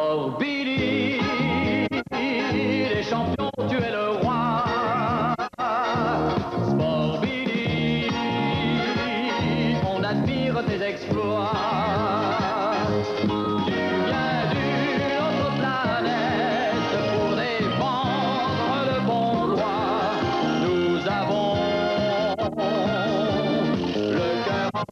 Sport Billy, les champions, tu es le roi. Sport Billy, on admire tes exploits. Tu viens d'une autre planète pour défendre le bon droit. Nous avons le cœur en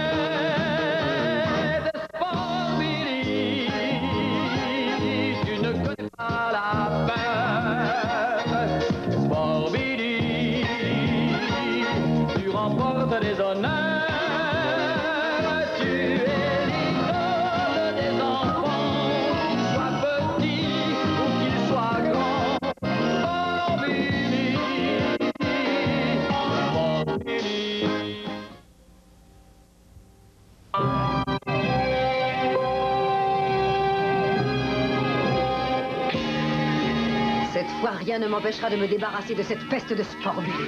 paix de Sport Billy. Tu ne connais pas la peur. Sport Billy, tu remportes des honneurs. Tu es l'idole des enfants, qu'ils soient petits ou qu'ils soient grands. Sport Billy, Sport Billy. Cette fois, rien ne m'empêchera de me débarrasser de cette peste de Sport Billy.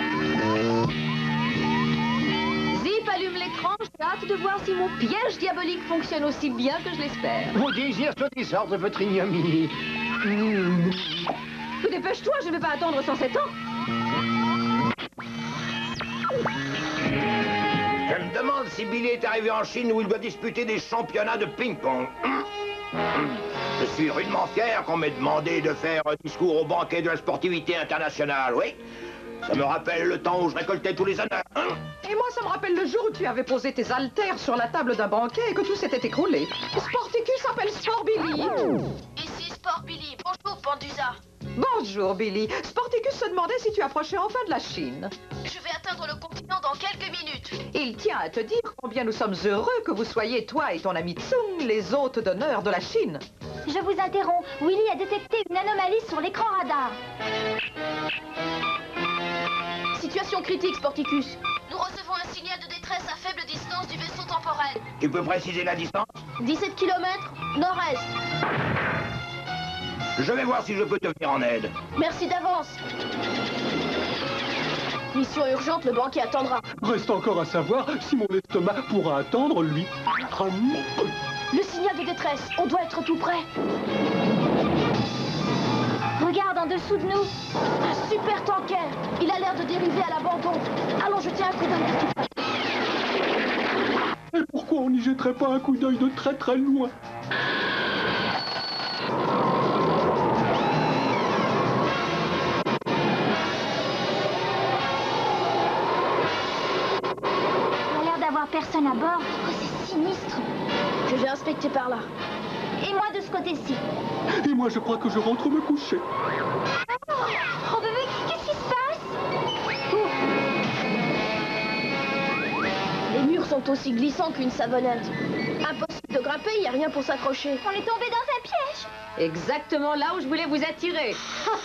Zip, allume l'écran. J'ai hâte de voir si mon piège diabolique fonctionne aussi bien que je l'espère. Vos désirs sont des ordres de votre ignominie. Dépêche-toi, je ne vais pas attendre 107 ans. Je me demande si Billy est arrivé en Chine où il doit disputer des championnats de ping-pong. Je suis rudement fier qu'on m'ait demandé de faire un discours au banquet de la sportivité internationale, oui. Ça me rappelle le temps où je récoltais tous les honneurs. Et moi, ça me rappelle le jour où tu avais posé tes haltères sur la table d'un banquet et que tout s'était écroulé. Sporticus s'appelle Sport Billy. Ici Sport Billy. Bonjour, Pandusa. Bonjour, Billy. Sporticus se demandait si tu approchais enfin de la Chine. Je vais atteindre le continent dans quelques minutes. Il tient à te dire combien nous sommes heureux que vous soyez, toi et ton ami Tsung, les hôtes d'honneur de la Chine. Je vous interromps. Willy a détecté une anomalie sur l'écran radar. Situation critique, Sporticus. Nous recevons un signal de détresse à faible distance du vaisseau temporel. Tu peux préciser la distance? 17 km nord-est. Je vais voir si je peux te venir en aide. Merci d'avance. Mission urgente, le banquier attendra. Reste encore à savoir si mon estomac pourra attendre, lui. Le signal de détresse, on doit être tout près. Regarde en dessous de nous. Un super tanker. Il a l'air de dériver à l'abandon. Allons jeter un coup d'œil. Et pourquoi on n'y jetterait pas un coup d'œil de très très loin? Il a l'air d'avoir personne à bord. Oh, c'est sinistre. Je vais inspecter par là. Et moi de ce côté-ci. Et moi, je crois que je rentre me coucher. Oh bébé, qu'est-ce qui se passe? Les murs sont aussi glissants qu'une savonnette. Impossible de grimper, il n'y a rien pour s'accrocher. On est tombé dans un piège. Exactement là où je voulais vous attirer.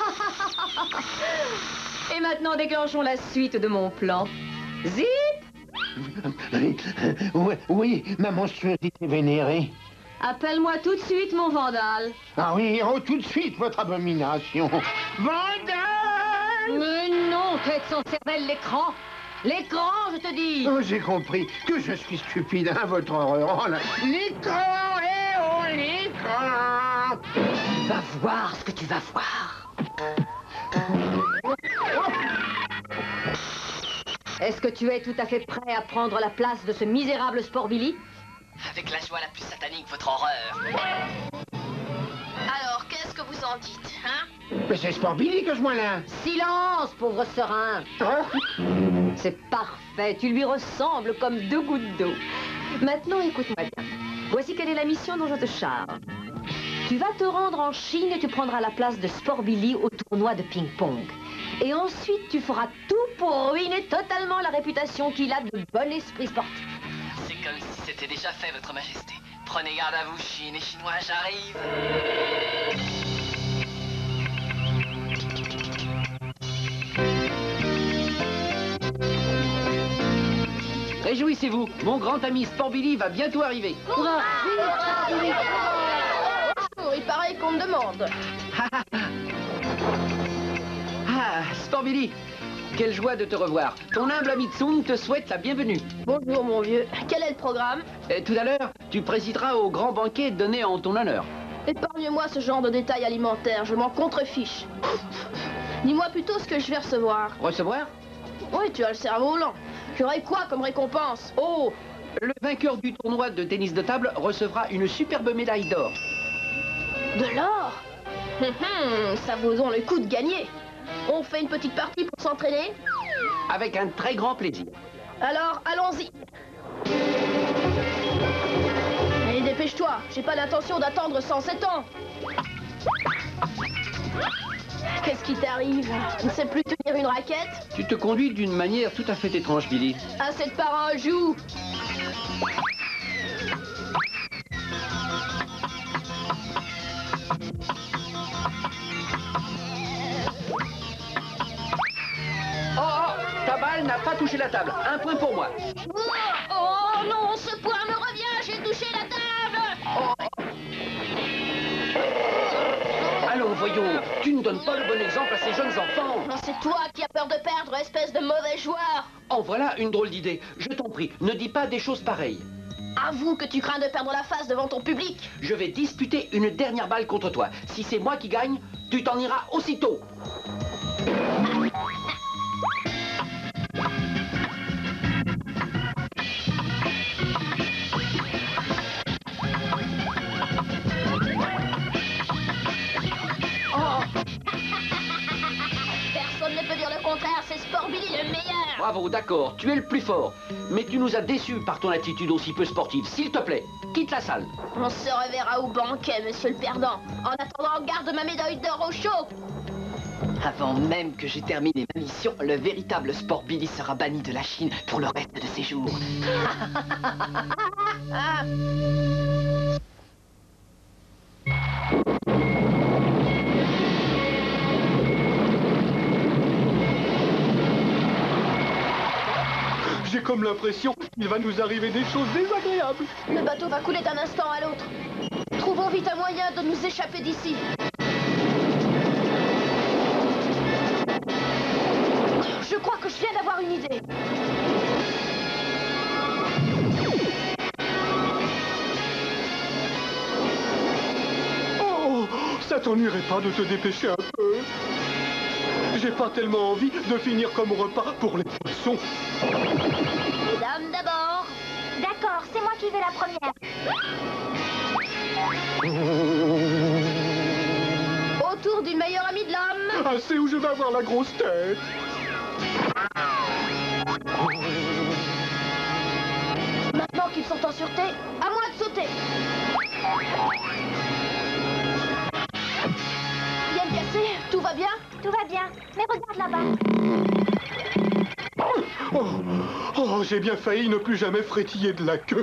Et maintenant, déclenchons la suite de mon plan. Zip! Oui, ma monstruosité vénérée. Appelle-moi tout de suite mon vandale. Ah oui, oh, tout de suite, votre abomination. Vandale! Mais non, tête sans cervelle, l'écran. L'écran, je te dis. Oh, j'ai compris que je suis stupide, hein, votre horreur. Oh, là. L'écran, oh, l'écran! Va voir ce que tu vas voir. Est-ce que tu es tout à fait prêt à prendre la place de ce misérable Sport Billy? Avec la joie la plus satanique, votre horreur. Alors, qu'est-ce que vous en dites, hein? Mais c'est Sport Billy que je vois là. Silence, pauvre serin. Hein? C'est parfait, tu lui ressembles comme deux gouttes d'eau. Maintenant, écoute-moi bien. Voici quelle est la mission dont je te charge. Tu vas te rendre en Chine et tu prendras la place de Sport Billy au tournoi de ping-pong. Et ensuite, tu feras tout pour ruiner totalement la réputation qu'il a de bon esprit sportif. C'est comme si c'était déjà fait, votre majesté. Prenez garde à vous, Chine et Chinois, j'arrive. Réjouissez-vous, mon grand ami Sport Billy va bientôt arriver. Oh, il paraît qu'on me demande. Ah, Sport Billy, quelle joie de te revoir. Ton humble ami Tsung te souhaite la bienvenue. Bonjour, mon vieux. Quel est le programme? Tout à l'heure, tu présideras au grand banquet donné en ton honneur. Épargne-moi ce genre de détails alimentaires, je m'en contrefiche. Dis-moi plutôt ce que je vais recevoir. Recevoir? Oui, tu as le cerveau lent. J'aurai quoi comme récompense? Oh! Le vainqueur du tournoi de tennis de table recevra une superbe médaille d'or. De l'or? Ça vaut donc le coup de gagner. On fait une petite partie pour s'entraîner? Avec un très grand plaisir. Alors, allons-y. Allez, dépêche-toi. J'ai pas l'intention d'attendre 107 ans. Qu'est-ce qui t'arrive? Tu ne sais plus tenir une raquette? Tu te conduis d'une manière tout à fait étrange, Billy. Assez de paroles, joue. Oh, ta balle n'a pas touché la table. Un point pour moi. Oh non, ce point me revient, j'ai touché la table. Allons, voyons, tu ne donnes pas le bon exemple à ces jeunes enfants. Non, c'est toi qui as peur de perdre, espèce de mauvais joueur. En voilà une drôle d'idée. Je t'en prie, ne dis pas des choses pareilles. Avoue que tu crains de perdre la face devant ton public. Je vais disputer une dernière balle contre toi. Si c'est moi qui gagne, tu t'en iras aussitôt. Personne ne peut dire le contraire, c'est Sport Billy le meilleur. Bravo, d'accord, tu es le plus fort. Mais tu nous as déçus par ton attitude aussi peu sportive. S'il te plaît, quitte la salle. On se reverra au banquet, monsieur le perdant. En attendant, garde ma médaille d'or au chaud. Avant même que j'ai terminé ma mission, le véritable Sport Billy sera banni de la Chine pour le reste de ses jours. J'ai comme l'impression qu'il va nous arriver des choses désagréables. Le bateau va couler d'un instant à l'autre. Trouvons vite un moyen de nous échapper d'ici. Je crois que je viens d'avoir une idée. Oh, ça t'ennuierait pas de te dépêcher un peu? J'ai pas tellement envie de finir comme repas pour les poissons. Mesdames d'abord. D'accord, c'est moi qui vais la première. Autour d'une meilleure amie de l'homme. Ah, c'est où je vais avoir la grosse tête. Maintenant qu'ils sont en sûreté, à moi de sauter. Bien cassé, tout va bien? Tout va bien, mais regarde là-bas. Oh, j'ai bien failli ne plus jamais frétiller de la queue.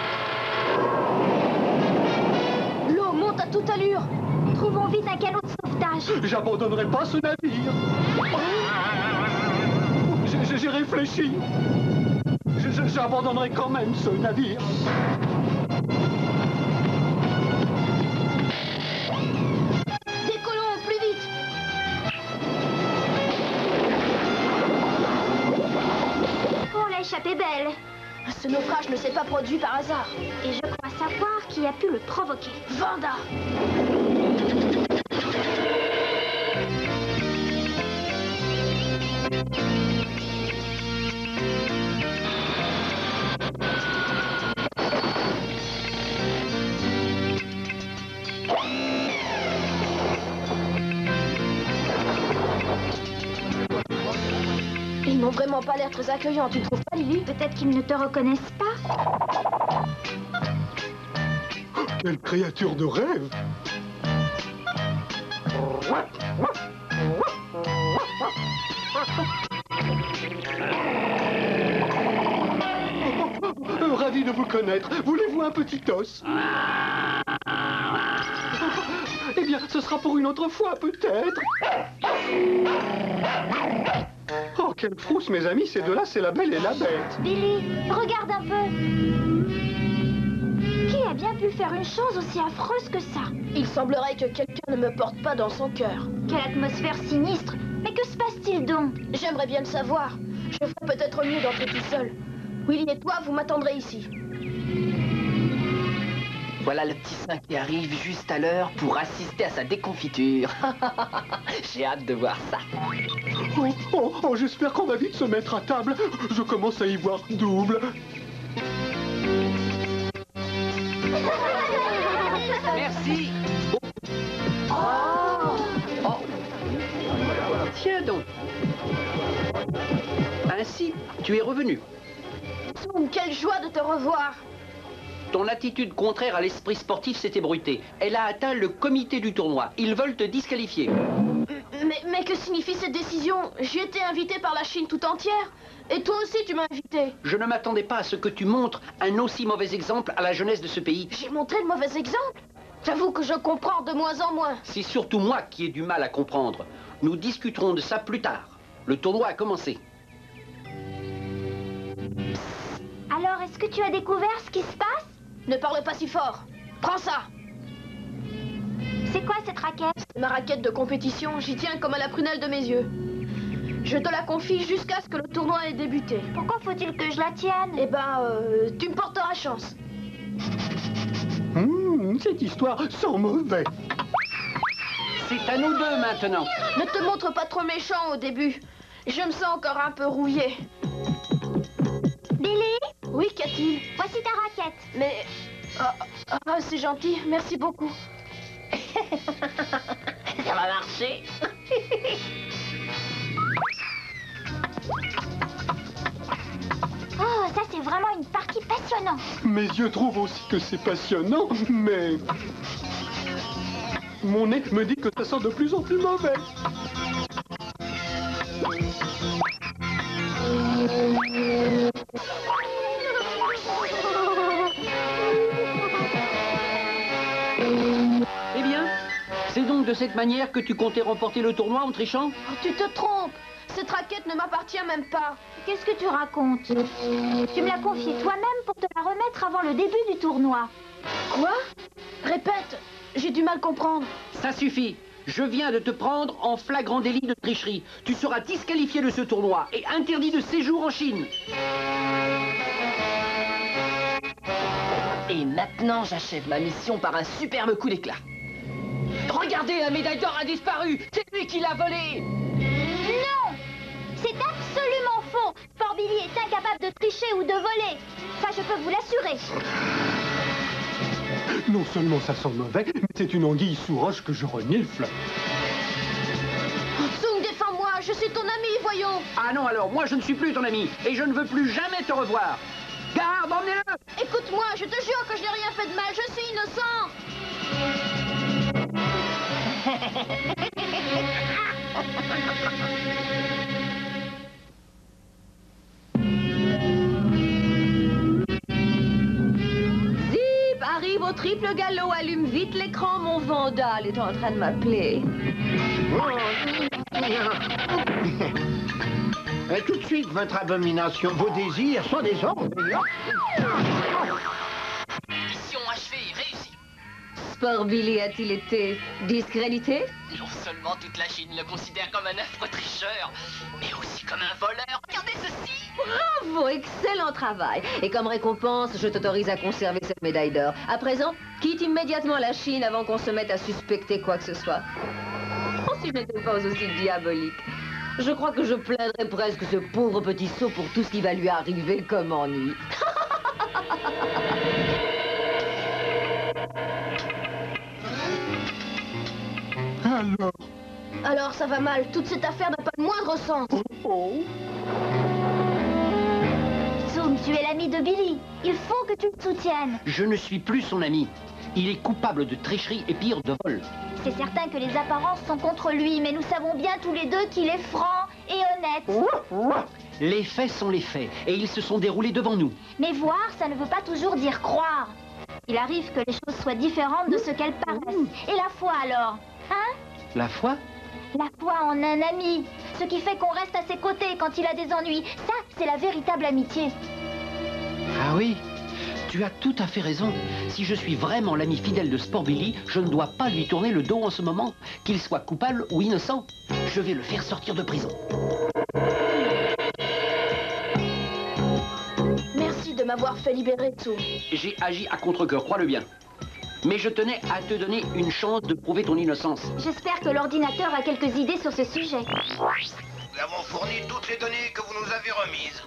L'eau monte à toute allure. Trouvons vite un canot de sauvetage. J'abandonnerai pas ce navire. J'ai réfléchi. J'abandonnerai quand même ce navire. Décollons plus vite. Oh, l'échappée belle. Ce naufrage ne s'est pas produit par hasard. Et je crois savoir qui a pu le provoquer. Vanda. Ils n'ont vraiment pas l'air très accueillants, tu ne trouves pas, Lily? Peut-être qu'ils ne te reconnaissent pas. Quelle créature de rêve! Ravi de vous connaître. Voulez-vous un petit os? Eh bien, ce sera pour une autre fois, peut-être. Oh, quelle frousse, mes amis. Ces deux-là, c'est la belle et la bête. Billy, regarde un peu. Qui a bien pu faire une chose aussi affreuse que ça? Il semblerait que quelqu'un ne me porte pas dans son cœur. Quelle atmosphère sinistre. Mais que se passe-t-il donc? J'aimerais bien le savoir. Je ferais peut-être mieux d'entrer tout seul. Willy et toi, vous m'attendrez ici. Voilà le petit saint qui arrive juste à l'heure pour assister à sa déconfiture. J'ai hâte de voir ça. Oh, j'espère qu'on va vite se mettre à table. Je commence à y voir double. Merci. Oh. Tiens donc. Ainsi, tu es revenu. Zoom, quelle joie de te revoir. Ton attitude contraire à l'esprit sportif s'est ébruitée. Elle a atteint le comité du tournoi. Ils veulent te disqualifier. Mais que signifie cette décision? J'ai été invité par la Chine tout entière. Et toi aussi, tu m'as invité. Je ne m'attendais pas à ce que tu montres un aussi mauvais exemple à la jeunesse de ce pays. J'ai montré le mauvais exemple. J'avoue que je comprends de moins en moins. C'est surtout moi qui ai du mal à comprendre. Nous discuterons de ça plus tard. Le tournoi a commencé. Alors, est-ce que tu as découvert ce qui se passe? Ne parle pas si fort. Prends ça. C'est quoi cette raquette? C'est ma raquette de compétition. J'y tiens comme à la prunelle de mes yeux. Je te la confie jusqu'à ce que le tournoi ait débuté. Pourquoi faut-il que je la tienne? Eh ben, tu me porteras chance. Cette histoire sent mauvais. C'est à nous deux maintenant. Ne te montre pas trop méchant au début. Je me sens encore un peu rouillé. Billy? Oui, qu'a-t-il? Voici ta raquette. Mais... c'est gentil. Merci beaucoup. Ça va marcher. Oh, ça c'est vraiment une partie passionnante. Mes yeux trouvent aussi que c'est passionnant, mais... Mon nez me dit que ça sent de plus en plus mauvais. Eh bien, c'est donc de cette manière que tu comptais remporter le tournoi en trichant? Oh, tu te trompes. Cette raquette ne m'appartient même pas. Qu'est-ce que tu racontes? Tu me l'as confiée toi-même pour te la remettre avant le début du tournoi. Quoi? Répète. J'ai du mal comprendre. Ça suffit. Je viens de te prendre en flagrant délit de tricherie. Tu seras disqualifié de ce tournoi et interdit de séjour en Chine. Et maintenant, j'achève ma mission par un superbe coup d'éclat. Regardez, la médaille d'or a disparu. C'est lui qui l'a volée. Non! C'est absolument faux! Sport Billy est incapable de tricher ou de voler. Ça, je peux vous l'assurer. Non seulement ça sent mauvais, mais c'est une anguille sous roche que je renifle. Tsung, défends-moi. Je suis ton ami, voyons. Ah non, alors, moi je ne suis plus ton ami et je ne veux plus jamais te revoir. Garde, emmenez-le! Écoute-moi, je te jure que je n'ai rien fait de mal. Je suis innocent. Zip, arrive au triple galop, allume vite l'écran, mon Vandal est en train de m'appeler. Et tout de suite, votre abomination, vos désirs sont des ordres. Mission achevée, réussie. Sport Billy a-t-il été discrédité? Non seulement toute la Chine le considère comme un affreux tricheur, mais aussi comme un voleur. Regardez ceci! Bravo, excellent travail. Et comme récompense, je t'autorise à conserver cette médaille d'or. À présent, quitte immédiatement la Chine avant qu'on se mette à suspecter quoi que ce soit. Oh, si je n'étais pas aussi diabolique. Je crois que je plaindrais presque ce pauvre petit sot pour tout ce qui va lui arriver comme ennui. Alors, ça va mal. Toute cette affaire n'a pas le moindre sens. Zoom, tu es l'ami de Billy. Il faut que tu le soutiennes. Je ne suis plus son ami. Il est coupable de tricherie et pire, de vol. C'est certain que les apparences sont contre lui, mais nous savons bien tous les deux qu'il est franc et honnête. Les faits sont les faits, et ils se sont déroulés devant nous. Mais voir, ça ne veut pas toujours dire croire. Il arrive que les choses soient différentes de ce qu'elles paraissent. Et la foi alors? Hein? La foi? La foi en un ami. Ce qui fait qu'on reste à ses côtés quand il a des ennuis. Ça, c'est la véritable amitié. Ah oui, tu as tout à fait raison. Si je suis vraiment l'ami fidèle de Sport Billy, je ne dois pas lui tourner le dos en ce moment. Qu'il soit coupable ou innocent, je vais le faire sortir de prison. Merci de m'avoir fait libérer, Tsung. J'ai agi à contre-cœur, crois-le bien. Mais je tenais à te donner une chance de prouver ton innocence. J'espère que l'ordinateur a quelques idées sur ce sujet. Nous avons fourni toutes les données que vous nous avez remises.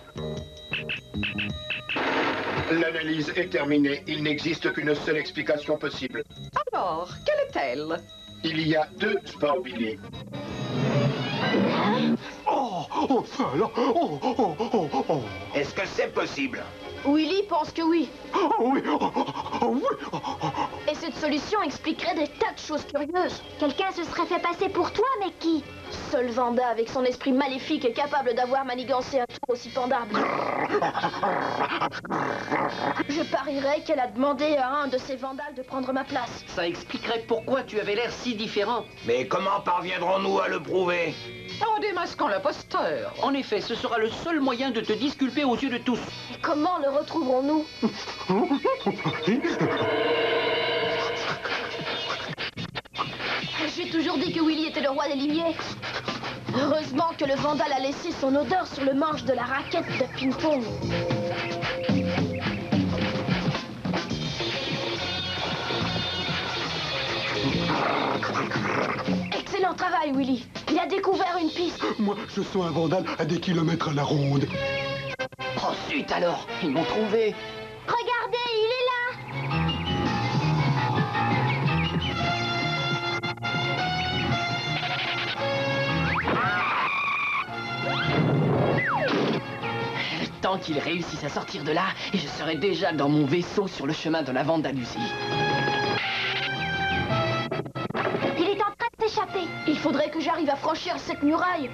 L'analyse est terminée. Il n'existe qu'une seule explication possible. Alors, quelle est-elle? Il y a 2 Sporbilly. Oh, enfin alors. Oh, oh, oh, oh. Est-ce que c'est possible? Willy pense que oui. Oh, oui, oui. Et cette solution expliquerait des tas de choses curieuses. Quelqu'un se serait fait passer pour toi, mais qui? Seul Vanda, avec son esprit maléfique, est capable d'avoir manigancé un tour aussi pendable. Je parierais qu'elle a demandé à un de ces vandales de prendre ma place. Ça expliquerait pourquoi tu avais l'air si différent. Mais comment parviendrons-nous à le prouver? En démasquant l'imposteur. En effet, ce sera le seul moyen de te disculper aux yeux de tous. Et comment le retrouverons-nous? J'ai toujours dit que Willy était le roi des limiers. Heureusement que le vandale a laissé son odeur sur le manche de la raquette de ping-pong. Excellent travail, Willy. Il a découvert une piste. Moi, je sens un vandale à des kilomètres à la ronde. Oh zut alors, ils m'ont trouvé. Regardez, il est là! Le temps qu'ils réussissent à sortir de là, et je serai déjà dans mon vaisseau sur le chemin de la Vandalusie. Il est en train de s'échapper. Il faudrait que j'arrive à franchir cette muraille.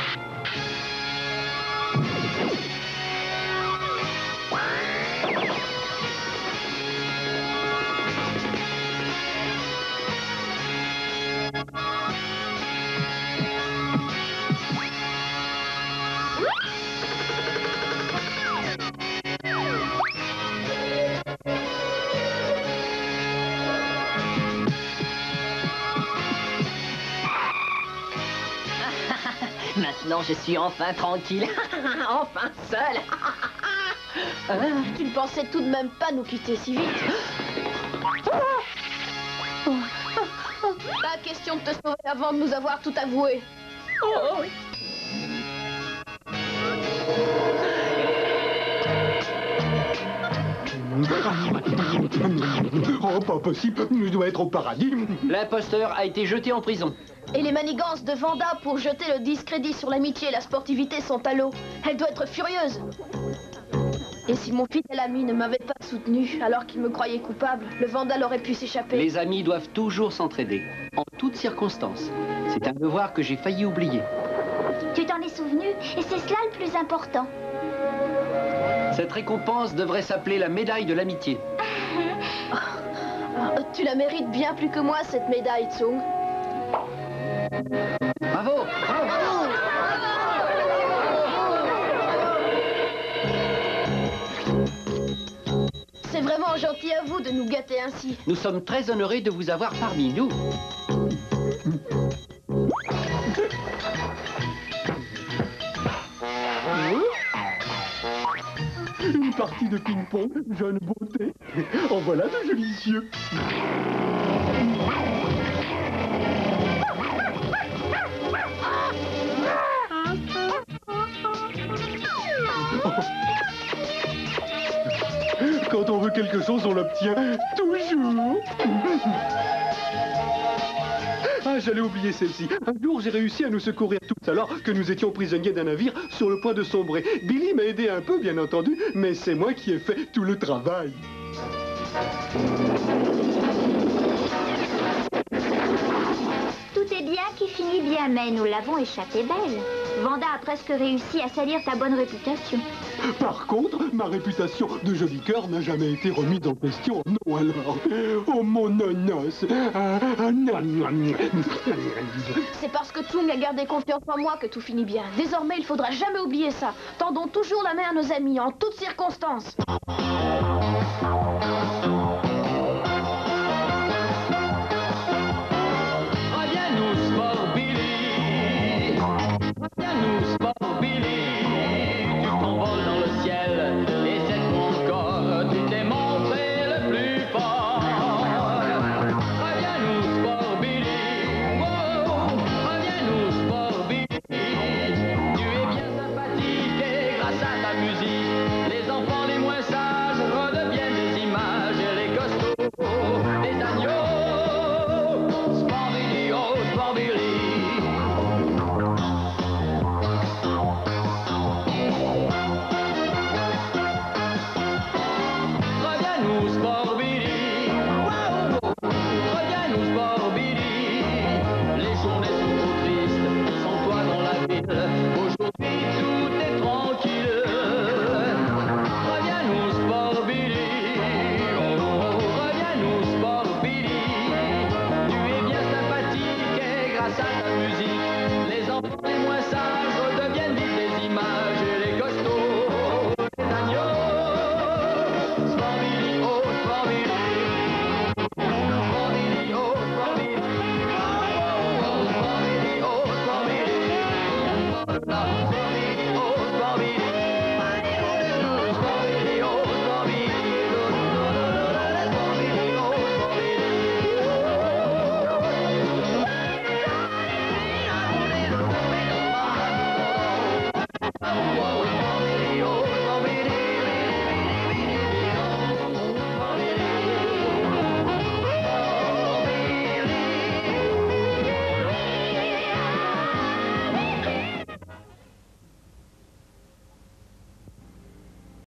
Maintenant, je suis enfin tranquille. Enfin seul. Tu ne pensais tout de même pas nous quitter si vite. Pas question de te sauver avant de nous avoir tout avoué. Oh, pas possible, je dois être au paradis. L'imposteur a été jeté en prison. Et les manigances de Vanda pour jeter le discrédit sur l'amitié et la sportivité sont à l'eau. Elle doit être furieuse. Et si mon fidèle ami ne m'avait pas soutenu alors qu'il me croyait coupable, le vandale aurait pu s'échapper. Les amis doivent toujours s'entraider, en toutes circonstances. C'est un devoir que j'ai failli oublier. Tu t'en es souvenu, et c'est cela le plus important. Cette récompense devrait s'appeler la médaille de l'amitié. Tu la mérites bien plus que moi, cette médaille, Tsung. Bravo! C'est vraiment gentil à vous de nous gâter ainsi. Nous sommes très honorés de vous avoir parmi nous. Une partie de ping-pong, jeune beauté. En voilà de jolis yeux. Quand on veut quelque chose, on l'obtient toujours. Ah, j'allais oublier celle-ci. Un jour, j'ai réussi à nous secourir tous alors que nous étions prisonniers d'un navire sur le point de sombrer. Billy m'a aidé un peu, bien entendu, mais c'est moi qui ai fait tout le travail. Tout est bien qui finit bien, mais nous l'avons échappé belle. Vanda a presque réussi à salir ta bonne réputation. Par contre, ma réputation de joli cœur n'a jamais été remise en question. Non alors. Oh mon nonos. C'est parce que Tsung a gardé confiance en moi que tout finit bien. Désormais, il faudra jamais oublier ça. Tendons toujours la main à nos amis, en toutes circonstances.